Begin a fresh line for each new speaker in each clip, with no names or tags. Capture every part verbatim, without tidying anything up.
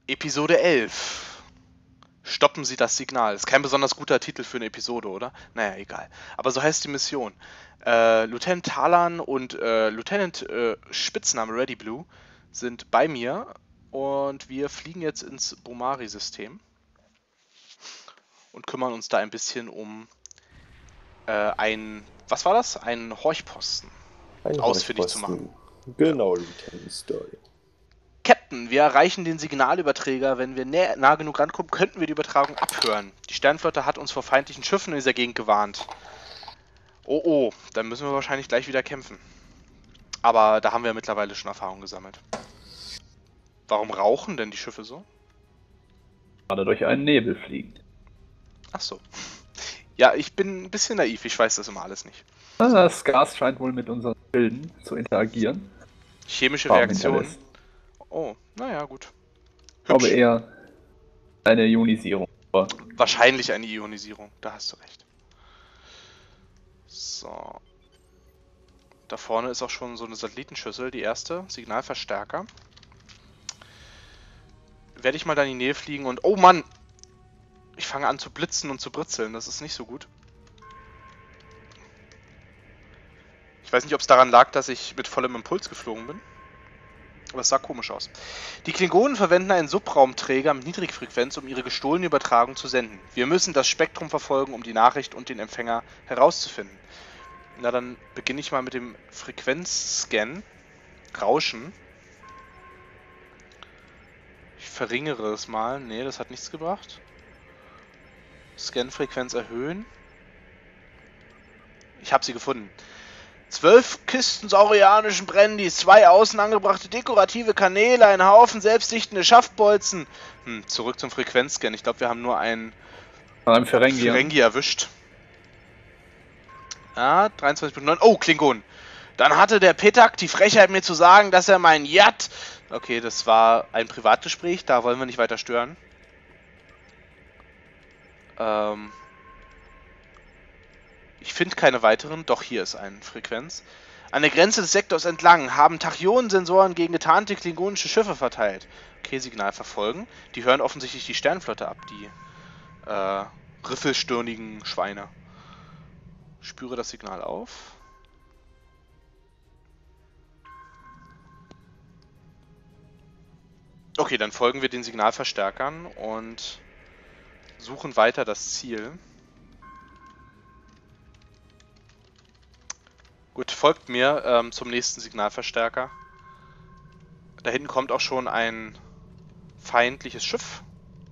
Episode elf. Stoppen Sie das Signal. Ist kein besonders guter Titel für eine Episode, oder? Naja, egal. Aber so heißt die Mission. Äh, Lieutenant Talan und äh, Lieutenant äh, Spitzname Ready Blue sind bei mir und wir fliegen jetzt ins Bomari-System und kümmern uns da ein bisschen um äh, ein, was war das? Einen Horchposten
Ein
ausfindig zu
Horchposten.
machen.
Genau, Lieutenant Story.
Captain, wir erreichen den Signalüberträger. Wenn wir nah, nah genug rankommen, könnten wir die Übertragung abhören. Die Sternflotte hat uns vor feindlichen Schiffen in dieser Gegend gewarnt. Oh oh, dann müssen wir wahrscheinlich gleich wieder kämpfen. Aber da haben wir mittlerweile schon Erfahrung gesammelt. Warum rauchen denn die Schiffe so?
Gerade durch einen Nebel fliegt.
Ach so. Ja, ich bin ein bisschen naiv, ich weiß das immer alles nicht.
Das Gas scheint wohl mit unseren Bilden zu interagieren.
Chemische
Farben
Reaktion.
hinterlässt.
Oh, naja, gut.
Ich glaube
Hübsch.
eher eine Ionisierung. Aber
Wahrscheinlich eine Ionisierung, da hast du recht. So. Da vorne ist auch schon so eine Satellitenschüssel, die erste, Signalverstärker. Werde ich mal da in die Nähe fliegen und... Oh Mann! Ich fange an zu blitzen und zu britzeln, das ist nicht so gut. Ich weiß nicht, ob es daran lag, dass ich mit vollem Impuls geflogen bin. Aber es sah komisch aus. Die Klingonen verwenden einen Subraumträger mit Niedrigfrequenz, um ihre gestohlene Übertragung zu senden. Wir müssen das Spektrum verfolgen, um die Nachricht und den Empfänger herauszufinden. Na, dann beginne ich mal mit dem Frequenzscan. Rauschen. Ich verringere es mal. Nee, das hat nichts gebracht. Scanfrequenz erhöhen. Ich habe sie gefunden. Zwölf Kisten saurianischen Brandys, zwei außen angebrachte dekorative Kanäle, ein Haufen selbstdichtende Schaftbolzen. Hm, zurück zum Frequenzscan. Ich glaube, wir haben nur einen
einem Ferengi.
Ferengi erwischt. Ah, dreiundzwanzig Minuten neun. Oh, Klingon. Dann hatte der Petak die Frechheit, mir zu sagen, dass er mein Yacht... Okay, das war ein Privatgespräch, da wollen wir nicht weiter stören. Ähm... Ich finde keine weiteren, doch hier ist eine Frequenz. An der Grenze des Sektors entlang haben Tachyonen-Sensoren gegen getarnte klingonische Schiffe verteilt. Okay, Signal verfolgen. Die hören offensichtlich die Sternflotte ab, die äh, riffelstirnigen Schweine. Spüre das Signal auf. Okay, dann folgen wir den Signalverstärkern und suchen weiter das Ziel. Gut, folgt mir ähm, zum nächsten Signalverstärker. Da hinten kommt auch schon ein feindliches Schiff.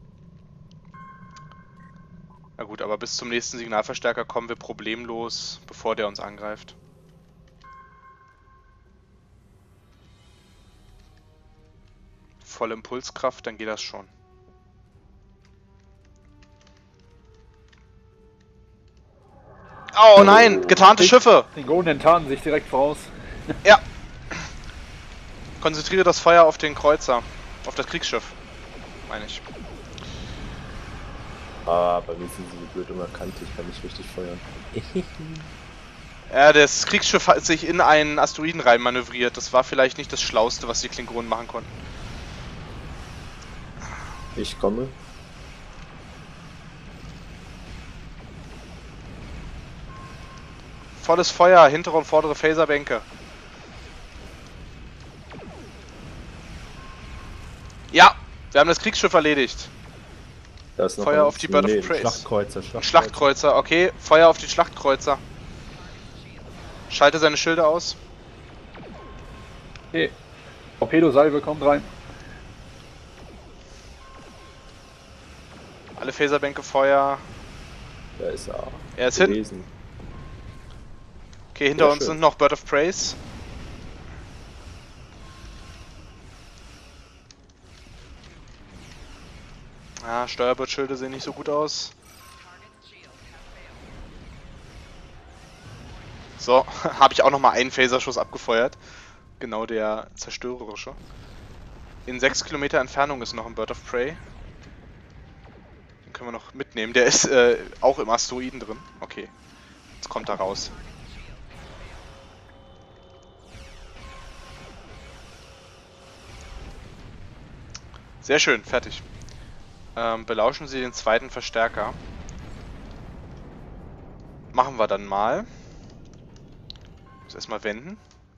Na gut, aber bis zum nächsten Signalverstärker kommen wir problemlos, bevor der uns angreift. Volle Impulskraft, dann geht das schon. Oh nein, getarnte Schiffe!
Die Klingonen enttarnen sich direkt voraus.
Ja. Konzentriere das Feuer auf den Kreuzer. Auf das Kriegsschiff. Meine ich.
Ah, bei mir sind sie so blöd immer kantig, ich kann nicht richtig feuern.
Ja, das Kriegsschiff hat sich in einen Asteroiden rein manövriert. Das war vielleicht nicht das Schlauste, was die Klingonen machen konnten.
Ich komme.
Volles Feuer, hintere und vordere Phaserbänke. Ja, wir haben das Kriegsschiff erledigt.
Da ist noch
Feuer
ein-
auf die Bird of
nee,
Prey.
Schlachtkreuzer, Schlachtkreuzer.
Schlachtkreuzer, okay. Feuer auf den Schlachtkreuzer. Schalte seine Schilde aus.
Okay. Torpedosalve kommt rein.
Alle Phaserbänke Feuer.
Da ist er.
Er ist hin.
gewesen.
Okay, hinter
Sehr
uns
schön.
sind noch Bird of Preys. Ah, Steuerbordschilde sehen nicht so gut aus. So, habe ich auch nochmal einen Phaserschuss abgefeuert. Genau der zerstörerische. In sechs Kilometer Entfernung ist noch ein Bird of Prey. Den können wir noch mitnehmen. Der ist äh, auch im Asteroiden drin. Okay, jetzt kommt er raus. Sehr schön, fertig. Ähm, belauschen Sie den zweiten Verstärker. Machen wir dann mal. Muss erstmal wenden.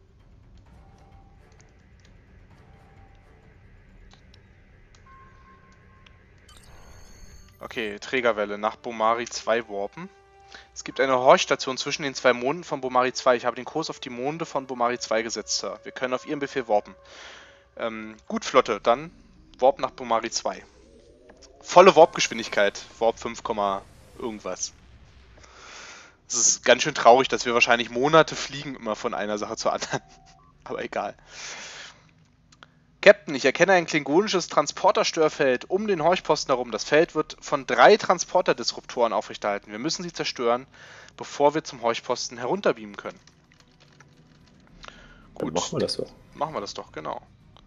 Okay, Trägerwelle nach Bomari zwei warpen. Es gibt eine Horchstation zwischen den zwei Monden von Bomari zwei. Ich habe den Kurs auf die Monde von Bomari zwei gesetzt, Sir. Wir können auf Ihren Befehl warpen. Ähm, gut, Flotte, dann Warp nach Bomari zwei. Volle Warp-Geschwindigkeit. Warp fünf, irgendwas. Es ist ganz schön traurig, dass wir wahrscheinlich Monate fliegen immer von einer Sache zur anderen. Aber egal. Captain, ich erkenne ein klingonisches Transporterstörfeld um den Horchposten herum. Das Feld wird von drei Transporterdisruptoren aufrechterhalten. Wir müssen sie zerstören, bevor wir zum Horchposten herunterbeamen können.
Gut, dann machen wir das doch.
Machen wir das doch, genau.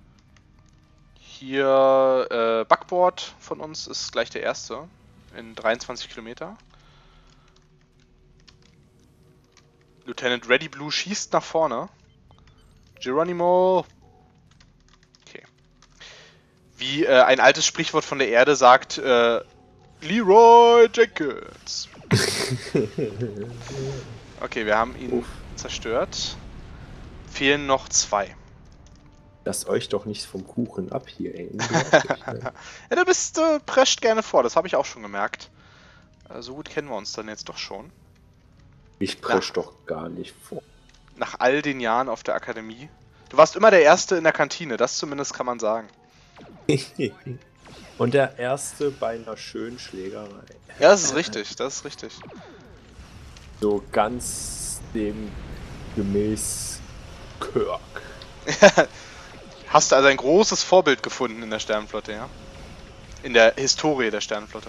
Hier, äh, Backboard von uns ist gleich der erste. In dreiundzwanzig Kilometer. Lieutenant Ready Blue schießt nach vorne. Geronimo! Okay. Wie äh, ein altes Sprichwort von der Erde sagt, äh, Leroy Jenkins. Okay, wir haben ihn Uff. zerstört. Fehlen noch zwei.
Lasst euch doch nicht vom Kuchen ab hier, ey.
Ja, du bist, äh, prescht gerne vor, das habe ich auch schon gemerkt. Äh, so gut kennen wir uns dann jetzt doch schon.
Ich presch doch gar nicht vor.
Nach all den Jahren auf der Akademie. Du warst immer der Erste in der Kantine, das zumindest kann man sagen.
Und der Erste bei einer schönen Schlägerei.
Ja, das ist richtig, das ist richtig.
So ganz dem gemäß Kirk.
Hast du also ein großes Vorbild gefunden in der Sternenflotte, ja? In der Historie der Sternenflotte.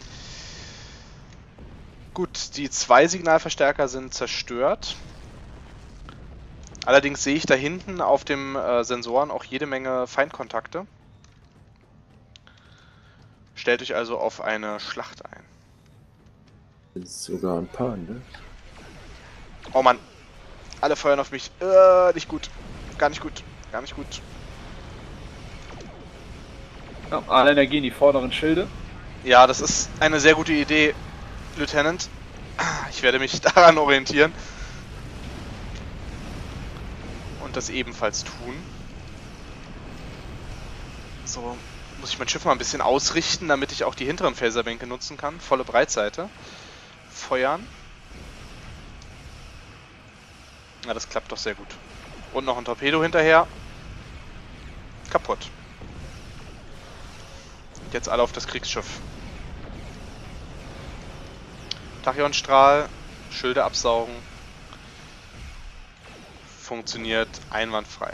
Gut, die zwei Signalverstärker sind zerstört. Allerdings sehe ich da hinten auf dem äh, Sensoren auch jede Menge Feindkontakte. Stellt euch also auf eine Schlacht ein.
Das ist sogar ein paar, ne?
Oh Mann, alle feuern auf mich. Äh, nicht gut. Gar nicht gut. Gar nicht gut.
Ja, alle Energie in die vorderen Schilde.
Ja, das ist eine sehr gute Idee, Lieutenant. Ich werde mich daran orientieren. Und das ebenfalls tun. So, muss ich mein Schiff mal ein bisschen ausrichten, damit ich auch die hinteren Phaserbänke nutzen kann. Volle Breitseite. Feuern. Ja, das klappt doch sehr gut. Und noch ein Torpedo hinterher. Kaputt. Jetzt alle auf das Kriegsschiff. Tachyonstrahl, Schilde absaugen. Funktioniert einwandfrei.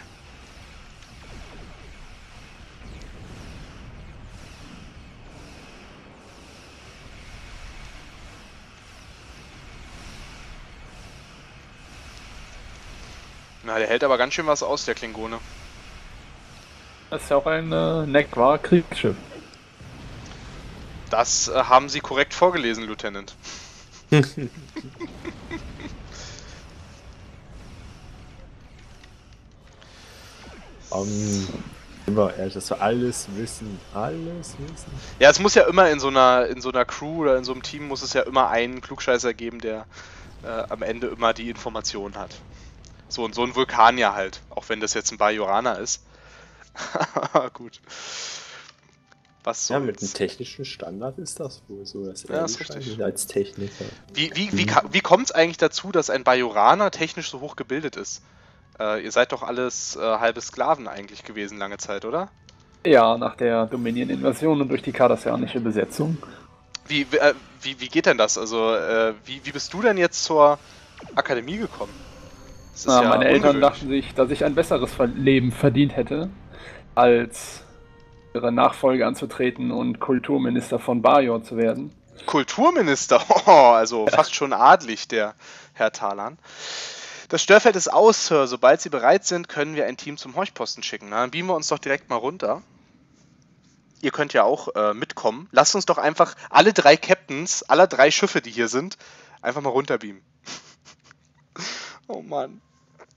Na, der hält aber ganz schön was aus, der Klingone.
Das ist ja auch ein äh, Nekvar-Kriegsschiff.
Das äh, haben Sie korrekt vorgelesen, Lieutenant.
um, immer ehrlich, dass wir alles wissen. Alles wissen.
Ja, es muss ja immer in so einer in so einer Crew oder in so einem Team muss es ja immer einen Klugscheißer geben, der äh, am Ende immer die Informationen hat. So und so ein Vulkanier halt, auch wenn das jetzt ein Bajoraner ist. Gut. Was so
ja, mit einem technischen Standard ist das wohl so, dass
ja,
er
ist richtig.
als Techniker.
Wie, wie, wie, wie kommt es eigentlich dazu, dass ein Bajoraner technisch so hoch gebildet ist? Äh, ihr seid doch alles äh, halbe Sklaven eigentlich gewesen lange Zeit, oder?
Ja, nach der Dominion-Invasion und durch die kardassianische Besetzung.
Wie, äh, wie, wie geht denn das? Also, äh, wie, wie bist du denn jetzt zur Akademie gekommen? Das ist
Na,
ja
meine Eltern
ungewöhnlich.
dachten sich, dass ich ein besseres Leben verdient hätte, als ihre Nachfolge anzutreten und Kulturminister von Bajor zu werden.
Kulturminister, oh, also fast schon adlig, der Herr Talan. Das Störfeld ist aus, Sir. Sobald Sie bereit sind, können wir ein Team zum Horchposten schicken. Na, dann beamen wir uns doch direkt mal runter. Ihr könnt ja auch äh, mitkommen. Lasst uns doch einfach alle drei Captains, aller drei Schiffe, die hier sind, einfach mal runterbeamen. Oh Mann.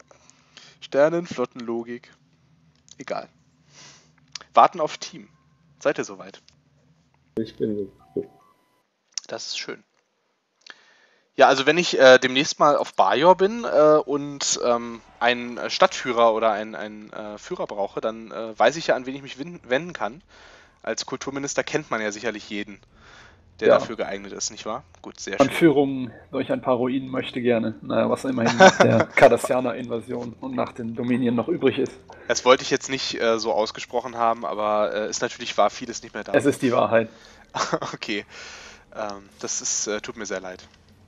Sternenflottenlogik. Egal. Warten auf Team. Seid ihr soweit?
Ich bin so.
Das ist schön. Ja, also wenn ich äh, demnächst mal auf Bajor bin äh, und ähm, einen äh, Stadtführer oder einen, einen äh, Führer brauche, dann äh, weiß ich ja, an wen ich mich win- wenden kann. Als Kulturminister kennt man ja sicherlich jeden, der
Ja.
dafür geeignet ist, nicht wahr? Gut, sehr
Und
schön.
Führung durch ein paar Ruinen möchte gerne. Naja, was immerhin nach der Cardassianer-Invasion und nach den Dominion noch übrig ist.
Das wollte ich jetzt nicht äh, so ausgesprochen haben, aber äh, ist natürlich wahr, vieles nicht mehr da.
Es ist die Wahrheit.
Okay, ähm, das ist, äh, tut mir sehr leid.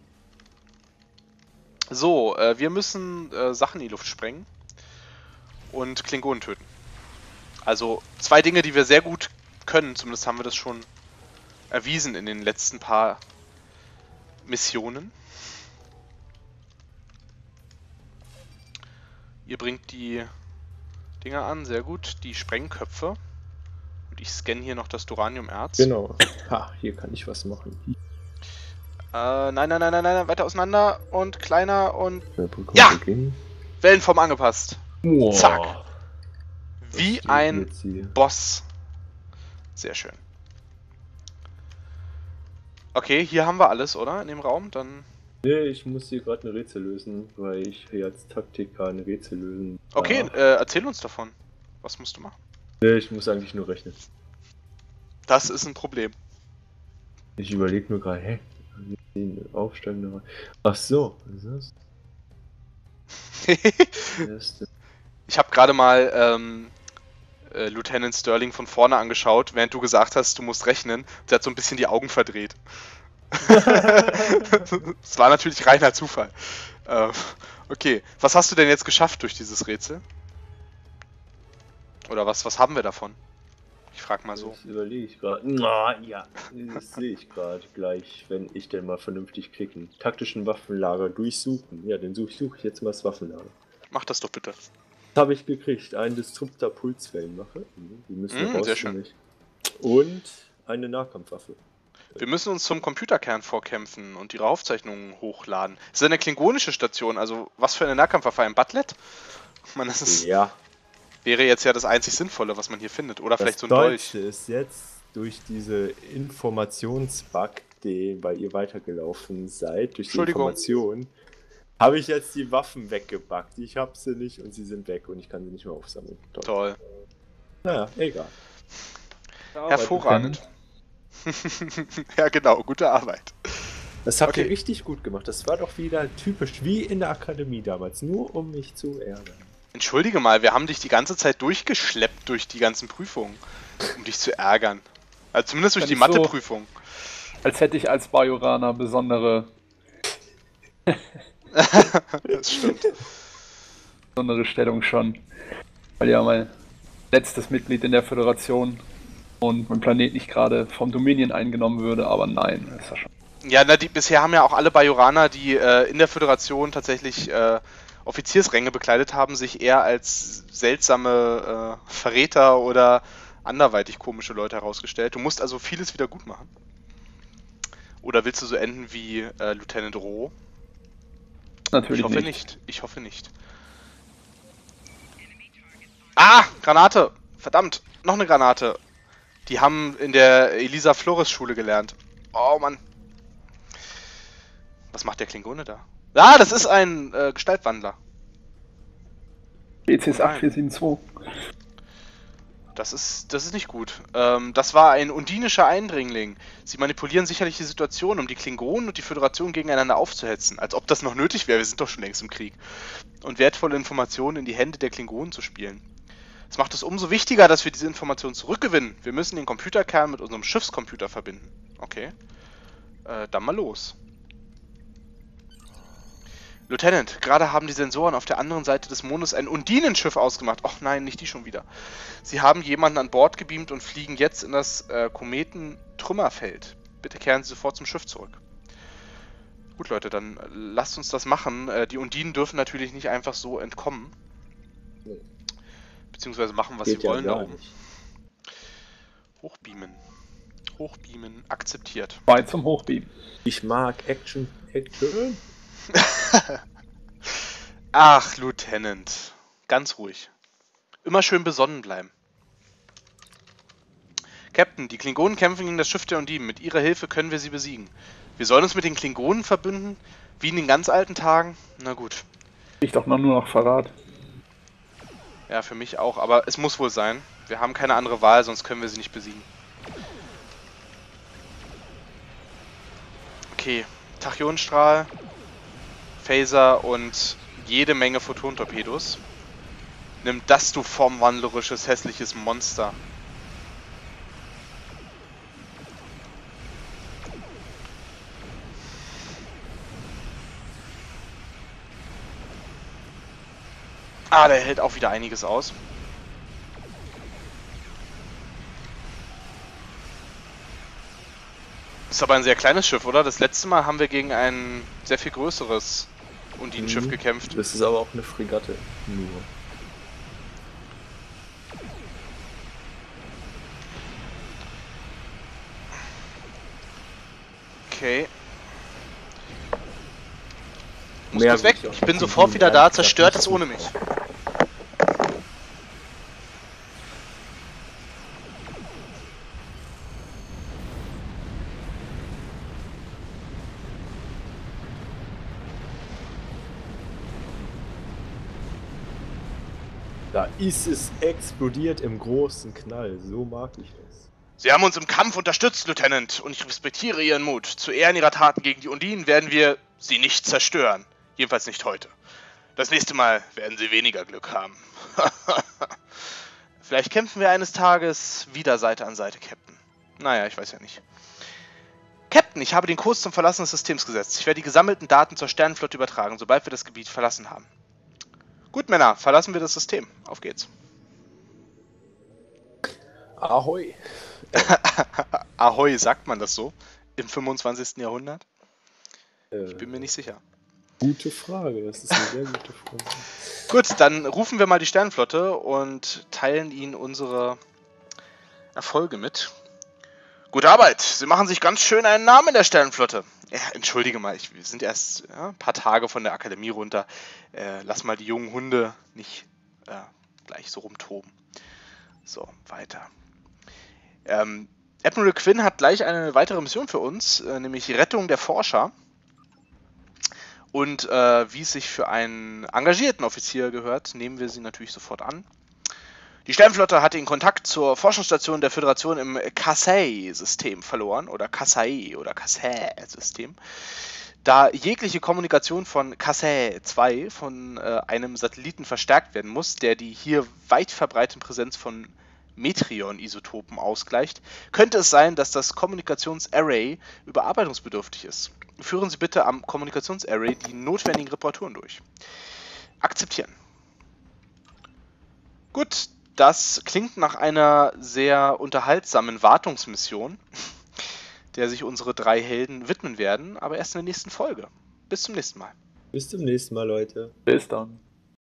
So, äh, wir müssen äh, Sachen in die Luft sprengen und Klingonen töten. Also zwei Dinge, die wir sehr gut können, zumindest haben wir das schon erwiesen in den letzten paar Missionen. Ihr bringt die Dinger an, sehr gut, die Sprengköpfe. Und ich scanne hier noch das Duraniumerz.
Genau. Ha, hier kann ich was machen.
Äh, nein, nein, nein, nein, nein, weiter auseinander und kleiner und...
Bekommt
Ja!
Beginn.
Wellenform angepasst.
Wow.
Zack.
Was
Wie
steht
ein
jetzt hier?
Boss. Sehr schön. Okay, hier haben wir alles, oder? In dem Raum, dann...
Nee, ich muss hier gerade ein Rätsel lösen, weil ich hier als Taktiker ein Rätsel lösen.
Okay,
darf.
äh, erzähl uns davon. Was musst du machen?
Nee, ich muss eigentlich nur rechnen.
Das ist ein Problem.
Ich überlege nur gerade, hä? Die Aufsteigende. Ach so, was ist das? Erste.
Ich habe gerade mal ähm, äh, Lieutenant Sterling von vorne angeschaut, während du gesagt hast, du musst rechnen. Der hat so ein bisschen die Augen verdreht. Das war natürlich reiner Zufall. Äh, okay, was hast du denn jetzt geschafft durch dieses Rätsel? Oder was, was haben wir davon? Ich frag mal so.
Das überlege ich gerade. Na ja, das sehe ich gerade gleich, wenn ich denn mal vernünftig klicken. Taktischen Waffenlager durchsuchen. Ja, den suche such ich jetzt mal das Waffenlager.
Mach das doch bitte.
Das habe ich gekriegt. Ein Disruptor Pulswellenmache. Die müssen wir
Mm, sehr schön.
rausfinden. Und eine Nahkampfwaffe.
Wir müssen uns zum Computerkern vorkämpfen und ihre Aufzeichnungen hochladen. Es ist eine klingonische Station, also was für eine Nahkampfwaffe? Ein Butlet? Man, das ist,
Ja.
wäre jetzt ja das einzig Sinnvolle, was man hier findet. Oder vielleicht so
Das
ein Dolch.
Deutsche ist jetzt durch diese Informationsbug, den bei ihr weitergelaufen seid, durch die
Entschuldigung.
Information, habe ich jetzt die Waffen weggebackt. Ich habe sie nicht und sie sind weg und ich kann sie nicht mehr aufsammeln. Toll.
Toll.
Naja, egal.
Hervorragend. Ja, genau, gute Arbeit.
Das habt
Okay.
ihr richtig gut gemacht. Das war doch wieder typisch wie in der Akademie damals, nur um mich zu ärgern.
Entschuldige mal, wir haben dich die ganze Zeit durchgeschleppt durch die ganzen Prüfungen, um dich zu ärgern. Also zumindest durch
Wenn
die
ich so-
Matheprüfung.
Als hätte ich als Bajoraner besondere,
Das stimmt.
besondere Stellung schon. Weil ja mein letztes Mitglied in der Föderation und mein Planet nicht gerade vom Dominion eingenommen würde, aber nein, das ist ja schon.
Ja, na, die, bisher haben ja auch alle Bajoraner, die äh, in der Föderation tatsächlich äh, Offiziersränge bekleidet haben, sich eher als seltsame äh, Verräter oder anderweitig komische Leute herausgestellt. Du musst also vieles wieder gut machen. Oder willst du so enden wie äh, Lieutenant Roh?
Natürlich
Ich hoffe
nicht.
nicht. Ich hoffe nicht. Ah, Granate! Verdammt, noch eine Granate. Die haben in der Elisa Flores Schule gelernt. Oh Mann. Was macht der Klingone da? Ah, das ist ein äh, Gestaltwandler.
B C S
Nein.
acht vier sieben zwei.
Das ist, das ist nicht gut. Ähm, das war ein undinischer Eindringling. Sie manipulieren sicherlich die Situation, um die Klingonen und die Föderation gegeneinander aufzuhetzen. Als ob das noch nötig wäre, wir sind doch schon längst im Krieg. Und wertvolle Informationen in die Hände der Klingonen zu spielen. Es macht es umso wichtiger, dass wir diese Informationen zurückgewinnen. Wir müssen den Computerkern mit unserem Schiffscomputer verbinden. Okay. Äh, dann mal los. Lieutenant, gerade haben die Sensoren auf der anderen Seite des Mondes ein Undinenschiff ausgemacht. Och nein, nicht die schon wieder. Sie haben jemanden an Bord gebeamt und fliegen jetzt in das äh, Kometen-Trümmerfeld. Bitte kehren Sie sofort zum Schiff zurück. Gut, Leute, dann äh, lasst uns das machen. Äh, die Undinen dürfen natürlich nicht einfach so entkommen.
Nee.
Beziehungsweise machen, was
Geht
sie
ja
wollen da
gar
oben.
nicht.
Hochbeamen. Hochbeamen. Akzeptiert.
Bei zum Hochbeam.
Ich mag Action. Action.
Ach, Lieutenant. Ganz ruhig. Immer schön besonnen bleiben. Captain, die Klingonen kämpfen gegen das Schiff der Undinen. Mit ihrer Hilfe können wir sie besiegen. Wir sollen uns mit den Klingonen verbünden? Wie in den ganz alten Tagen? Na gut.
Ich doch noch nur noch Verrat.
Ja, für mich auch, aber es muss wohl sein. Wir haben keine andere Wahl, sonst können wir sie nicht besiegen. Okay, Tachyonstrahl, Phaser und jede Menge Photontorpedos. Nimm das, du formwandlerisches, hässliches Monster. Ah, der hält auch wieder einiges aus. Ist aber ein sehr kleines Schiff, oder? Das letzte Mal haben wir gegen ein sehr viel größeres Undinen-Schiff
Mhm.
gekämpft.
Das ist aber auch eine Fregatte. Nur.
Okay. Muss
Mehr
kurz weg.
will ich auch
Ich bin
nicht
sofort
sehen,
wieder
ehrlich
da.
gesagt
Zerstört
nicht.
es ohne mich.
Da ist es explodiert im großen Knall. So mag ich das.
Sie haben uns im Kampf unterstützt, Lieutenant, und ich respektiere Ihren Mut. Zu Ehren Ihrer Taten gegen die Undinen werden wir Sie nicht zerstören. Jedenfalls nicht heute. Das nächste Mal werden Sie weniger Glück haben. Vielleicht kämpfen wir eines Tages wieder Seite an Seite, Captain. Naja, ich weiß ja nicht. Captain, ich habe den Kurs zum Verlassen des Systems gesetzt. Ich werde die gesammelten Daten zur Sternenflotte übertragen, sobald wir das Gebiet verlassen haben. Gut, Männer, verlassen wir das System. Auf geht's.
Ahoi.
Ahoi, sagt man das so? Im fünfundzwanzigsten Jahrhundert?
Äh,
Ich bin mir nicht sicher.
Gute Frage. Das ist eine sehr gute Frage.
Gut, dann rufen wir mal die Sternenflotte und teilen ihnen unsere Erfolge mit. Gute Arbeit! Sie machen sich ganz schön einen Namen in der Sternenflotte. Ja, entschuldige mal, ich, wir sind erst ja, ein paar Tage von der Akademie runter. Äh, lass mal die jungen Hunde nicht äh, gleich so rumtoben. So, weiter. Ähm, Admiral Quinn hat gleich eine weitere Mission für uns, äh, nämlich Rettung der Forscher. Und äh, wie es sich für einen engagierten Offizier gehört, nehmen wir sie natürlich sofort an. Die Sternenflotte hat den Kontakt zur Forschungsstation der Föderation im Kasei-System verloren, oder Kasei oder Kasei-System, da jegliche Kommunikation von Kasei zwei von äh, einem Satelliten verstärkt werden muss, der die hier weit verbreitete Präsenz von Metrion-Isotopen ausgleicht, könnte es sein, dass das Kommunikationsarray überarbeitungsbedürftig ist. Führen Sie bitte am Kommunikationsarray die notwendigen Reparaturen durch. Akzeptieren. Gut, das klingt nach einer sehr unterhaltsamen Wartungsmission, der sich unsere drei Helden widmen werden, aber erst in der nächsten Folge. Bis zum nächsten Mal.
Bis zum nächsten Mal, Leute.
Bis dann.